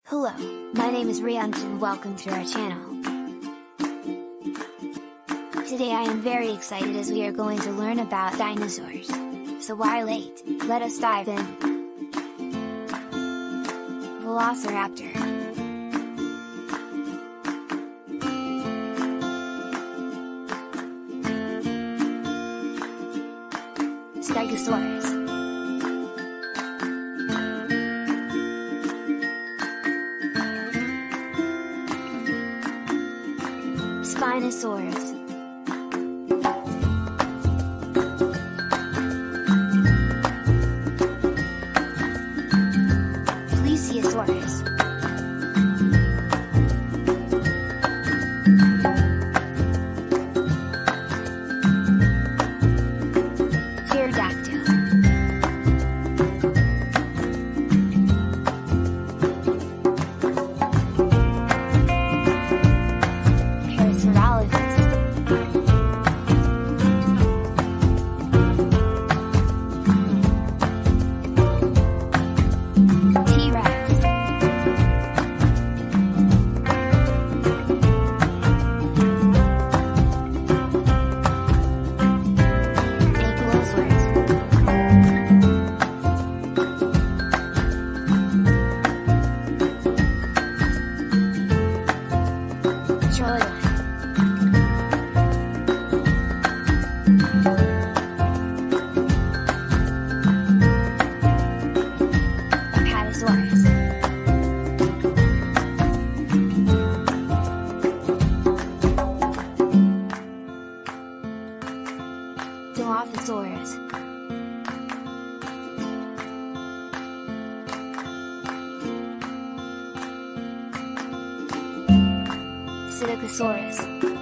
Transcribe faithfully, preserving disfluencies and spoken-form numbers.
Hello, my name is Rianj and welcome to our channel. Today I am very excited as we are going to learn about dinosaurs. So why wait, let us dive in! Velociraptor. Stegosaurus. Spinosaurus. Plesiosaurus. Pterodactyl. Dilophosaurus. Psittacosaurus.